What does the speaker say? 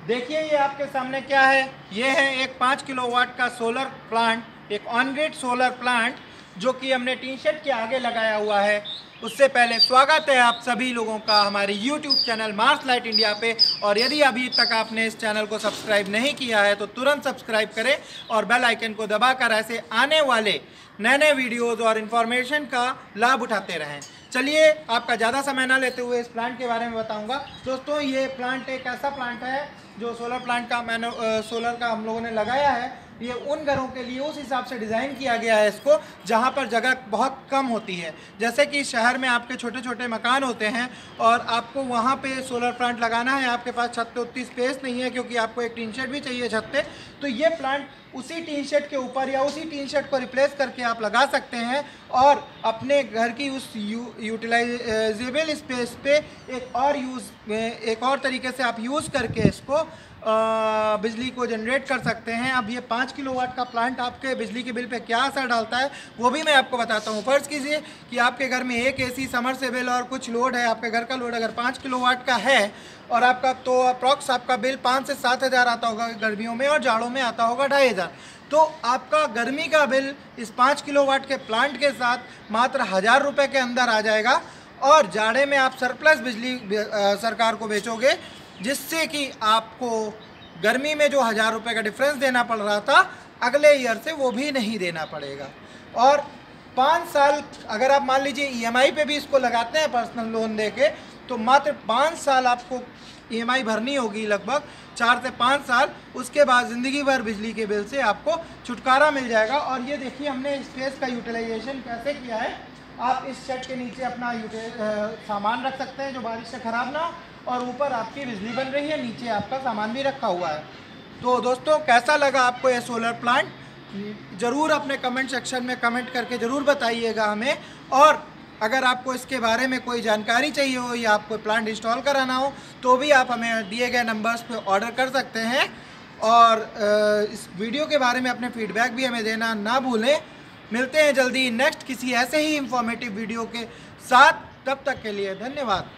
देखिए ये आपके सामने क्या है। ये है एक 5 किलोवाट का सोलर प्लांट, एक ऑन ग्रिड सोलर प्लांट जो कि हमने टी शेड के आगे लगाया हुआ है। उससे पहले स्वागत है आप सभी लोगों का हमारे YouTube channel Mars Light India पे। और यदि अभी तक आपने इस चैनल को सब्सक्राइब नहीं किया है तो तुरंत सब्सक्राइब करें और बेल आइकन को दबाकर ऐसे आने वाले नए नए वीडियोज़ और इन्फॉर्मेशन का लाभ उठाते रहें। चलिए आपका ज़्यादा समय ना लेते हुए इस प्लांट के बारे में बताऊंगा। दोस्तों ये प्लांट एक ऐसा प्लांट है जो सोलर प्लांट का सोलर का हम लोगों ने लगाया है। ये उन घरों के लिए उस हिसाब से डिज़ाइन किया गया है इसको जहाँ पर जगह बहुत कम होती है। जैसे कि शहर में आपके छोटे छोटे मकान होते हैं और आपको वहाँ पे सोलर प्लांट लगाना है, आपके पास छत पे उतनी स्पेस नहीं है क्योंकि आपको एक टीन शेड भी चाहिए छत पे। तो ये प्लांट उसी टीन शेड के ऊपर या उसी टीन शेड को रिप्लेस करके आप लगा सकते हैं और अपने घर की उस यूटिलाइजेबल स्पेस पे एक और तरीके से आप यूज़ करके इसको बिजली को जनरेट कर सकते हैं। अब ये 5 किलोवाट का प्लांट आपके बिजली के बिल पे क्या असर डालता है वो भी मैं आपको बताता हूँ। फ़र्ज़ कीजिए कि आपके घर में एक एसी, समरसेबल और कुछ लोड है। आपके घर का लोड अगर 5 किलोवाट का है और आपका तो अप्रॉक्स आपका बिल 5 से 7 हज़ार आता होगा गर्मियों में, और जाड़ों में आता होगा 2,500। तो आपका गर्मी का बिल इस 5 किलोवाट के प्लांट के साथ मात्र 1,000 रुपये के अंदर आ जाएगा। और जाड़े में आप सरप्लस बिजली सरकार को बेचोगे, जिससे कि आपको गर्मी में जो 1,000 रुपये का डिफरेंस देना पड़ रहा था अगले ईयर से वो भी नहीं देना पड़ेगा। और 5 साल अगर आप मान लीजिए EMI पे भी इसको लगाते हैं पर्सनल लोन देके, तो मात्र 5 साल आपको EMI भरनी होगी, लगभग 4 से 5 साल। उसके बाद ज़िंदगी भर बिजली के बिल से आपको छुटकारा मिल जाएगा। और ये देखिए हमने स्पेस का यूटिलाइजेशन कैसे किया है। आप इस शेड के नीचे अपना सामान रख सकते हैं जो बारिश से ख़राब ना हो, और ऊपर आपकी बिजली बन रही है, नीचे आपका सामान भी रखा हुआ है। तो दोस्तों कैसा लगा आपको ये सोलर प्लांट, ज़रूर अपने कमेंट सेक्शन में कमेंट करके ज़रूर बताइएगा हमें। और अगर आपको इसके बारे में कोई जानकारी चाहिए हो या आपको प्लांट इंस्टॉल कराना हो तो भी आप हमें दिए गए नंबर्स पे ऑर्डर कर सकते हैं। और इस वीडियो के बारे में अपने फीडबैक भी हमें देना ना भूलें। मिलते हैं जल्दी नेक्स्ट किसी ऐसे ही इंफॉर्मेटिव वीडियो के साथ। तब तक के लिए धन्यवाद।